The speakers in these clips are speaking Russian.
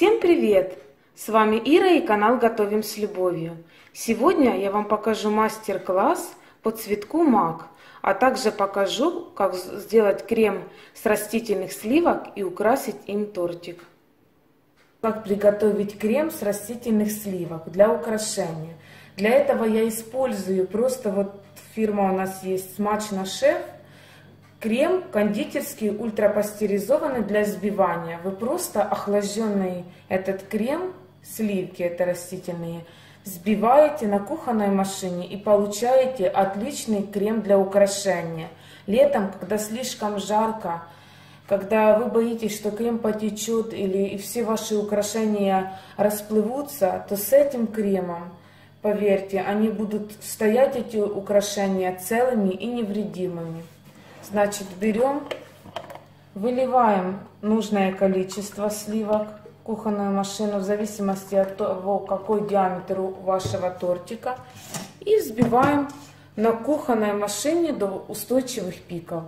Всем привет! С вами Ира и канал Готовим с любовью. Сегодня я вам покажу мастер-класс по цветку мак, а также покажу, как сделать крем с растительных сливок и украсить им тортик. Как приготовить крем с растительных сливок для украшения. Для этого я использую фирма у нас есть Смачно Шеф. Крем кондитерский ультрапастеризованный для взбивания. Вы просто охлажденный этот крем, сливки это растительные, взбиваете на кухонной машине и получаете отличный крем для украшения. Летом, когда слишком жарко, когда вы боитесь, что крем потечет и все ваши украшения расплывутся, то с этим кремом, поверьте, они будут стоять, эти украшения, целыми и невредимыми. Значит, берем, выливаем нужное количество сливок в кухонную машину, в зависимости от того, какой диаметр у вашего тортика, и взбиваем на кухонной машине до устойчивых пиков.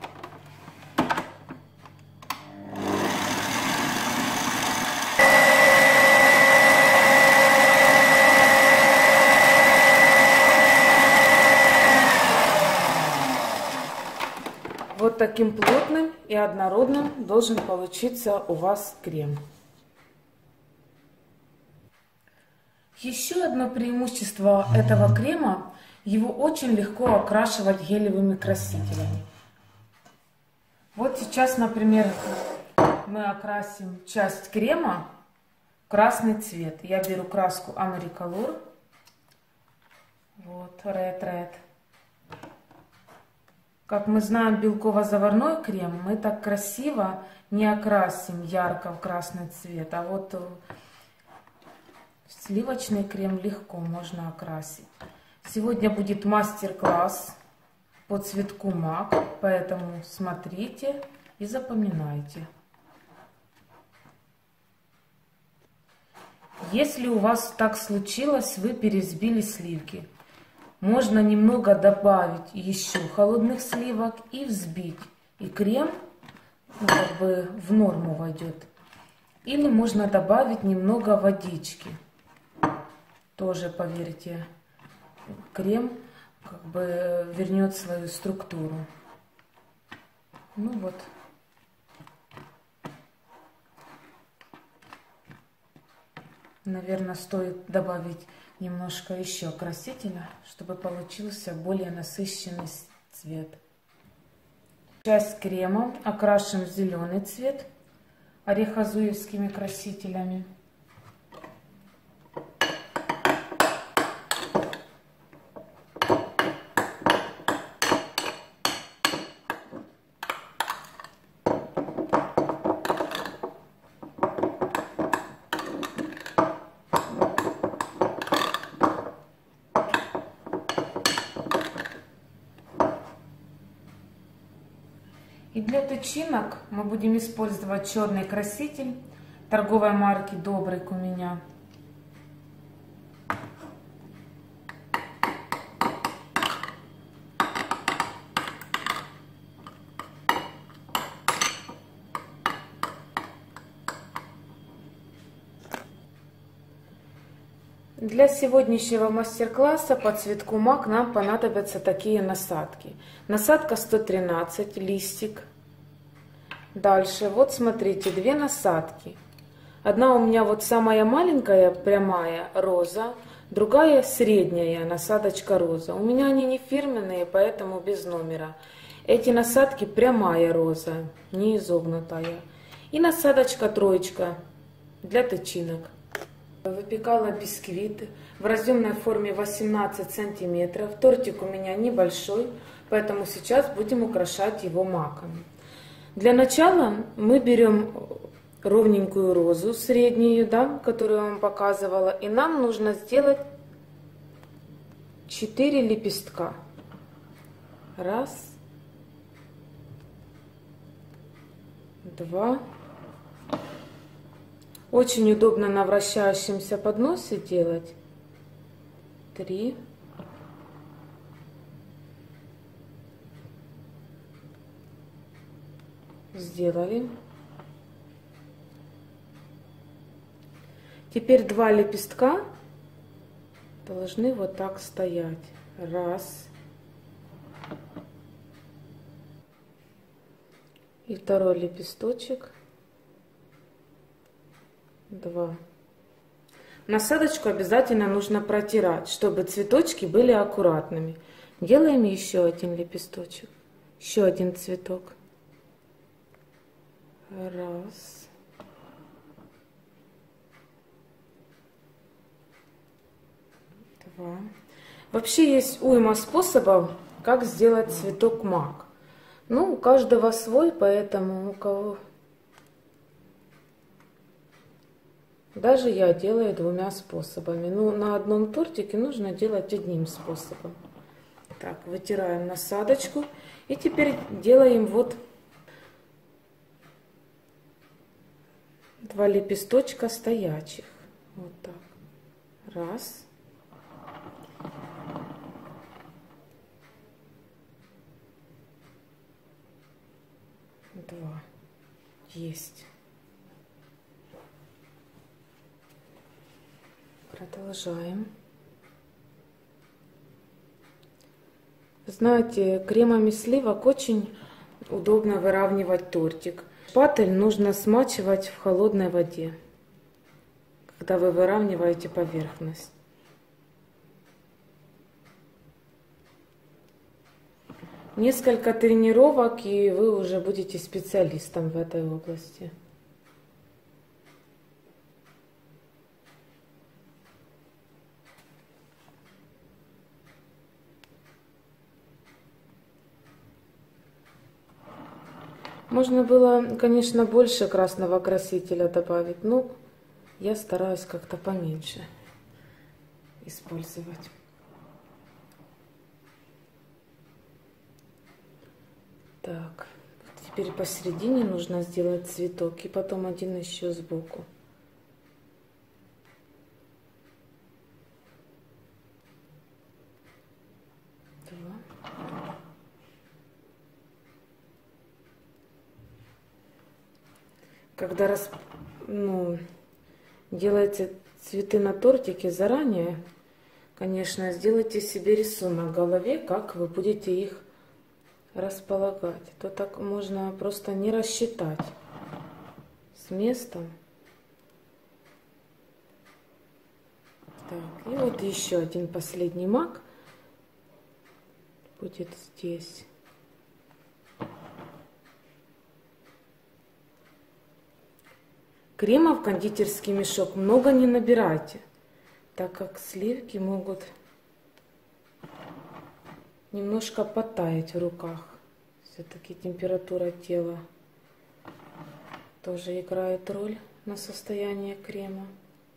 Вот таким плотным и однородным должен получиться у вас крем. Еще одно преимущество этого крема: его очень легко окрашивать гелевыми красителями. Вот сейчас, например, мы окрасим часть крема в красный цвет. Я беру краску Americolor, вот, Red. Как мы знаем, белково-заварной крем мы так красиво не окрасим ярко в красный цвет, а вот сливочный крем легко можно окрасить. Сегодня будет мастер-класс по цветку мак, поэтому смотрите и запоминайте. Если у вас так случилось, вы перевзбили сливки, можно немного добавить еще холодных сливок и взбить, и крем в норму войдет. Или можно добавить немного водички. Тоже, поверьте, крем вернет свою структуру. Ну вот. Наверное, стоит добавить немножко еще красителя, чтобы получился более насыщенный цвет. Часть крема окрашиваем в зеленый цвет орехозуевскими красителями. И для тычинок мы будем использовать черный краситель торговой марки Добрык у меня. Для сегодняшнего мастер-класса по цветку мак нам понадобятся такие насадки. Насадка 113, листик. Дальше, вот смотрите, две насадки. Одна у меня вот самая маленькая, прямая, роза. Другая средняя, насадочка роза. У меня они не фирменные, поэтому без номера. Эти насадки прямая роза, не изогнутая. И насадочка троечка для тычинок. Выпекала бисквит в разъемной форме 18 сантиметров. Тортик у меня небольшой, поэтому сейчас будем украшать его маком. Для начала мы берем ровненькую розу, среднюю, да, которую я вам показывала, и нам нужно сделать 4 лепестка. Раз, два. Очень удобно на вращающемся подносе делать. 3. Сделали. Теперь 2 лепестка должны вот так стоять. Раз. И второй лепесточек. 2. Насадочку обязательно нужно протирать, чтобы цветочки были аккуратными. Делаем еще один лепесточек, еще один цветок. Раз. Два. Вообще есть уйма способов, как сделать цветок мак. Ну, у каждого свой, поэтому у кого... Даже я делаю 2 способами. Но на одном тортике нужно делать одним способом. Так, вытираем насадочку. И теперь делаем вот 2 лепесточка стоячих. Вот так. Раз. Два. Есть. Продолжаем. Знаете, кремами сливок очень удобно выравнивать тортик. Шпатель нужно смачивать в холодной воде, когда вы выравниваете поверхность. Несколько тренировок, и вы уже будете специалистом в этой области. Можно было, конечно, больше красного красителя добавить, но я стараюсь как-то поменьше использовать. Так, теперь посередине нужно сделать цветок и потом один еще сбоку. Когда делаете цветы на тортике заранее, конечно, сделайте себе рисунок в голове, как вы будете их располагать. То так можно просто не рассчитать с местом. Так, и вот еще один последний мак будет здесь. Крема в кондитерский мешок много не набирайте, так как сливки могут немножко подтаять в руках. Все-таки температура тела тоже играет роль на состояние крема.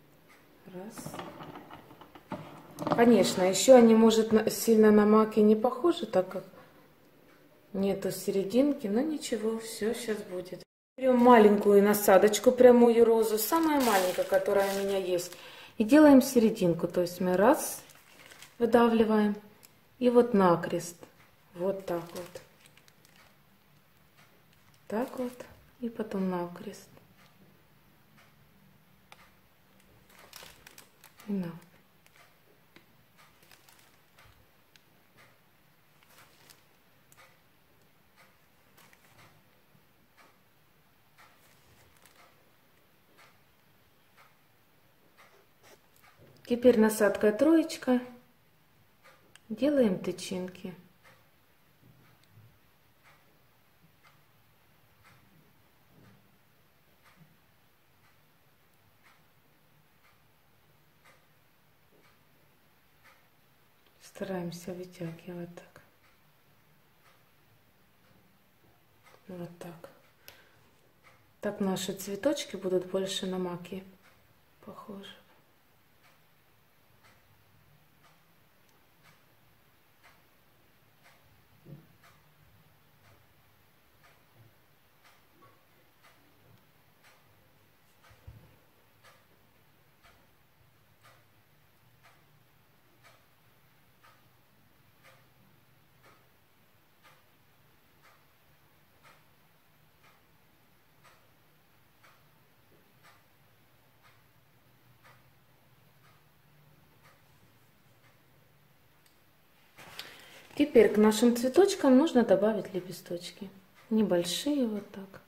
Раз. Конечно, еще они, может, сильно на маке не похожи, так как нету серединки, но ничего, все сейчас будет. Берем маленькую насадочку, прямую розу, самая маленькая, которая у меня есть, и делаем серединку. То есть мы раз выдавливаем и вот накрест, вот так вот, так вот, и потом накрест. И на. Теперь насадкой троечка делаем тычинки. Стараемся вытягивать так. Вот так. Так наши цветочки будут больше на маки похожи. Теперь к нашим цветочкам нужно добавить лепесточки. Небольшие вот так.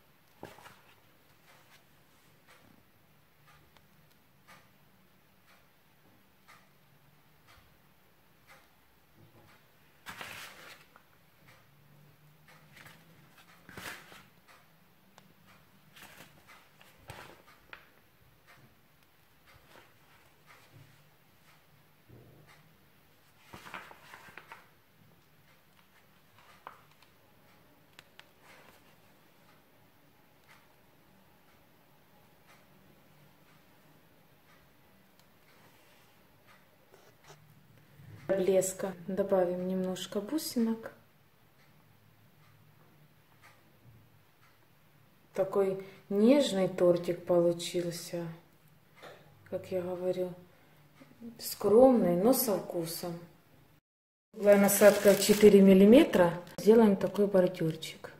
Для блеска добавим немножко бусинок. Такой нежный тортик получился, как я говорю, скромный, но со вкусом. Круглая насадка 4 миллиметра. Сделаем такой бордюрчик.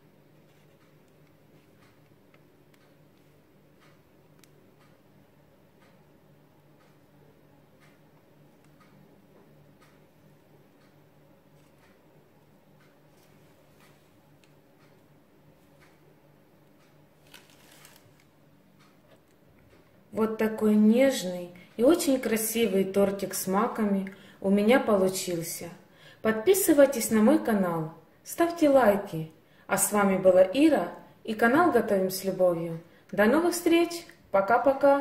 Вот такой нежный и очень красивый тортик с маками у меня получился. Подписывайтесь на мой канал, ставьте лайки. А с вами была Ира и канал Готовим с любовью. До новых встреч! Пока-пока!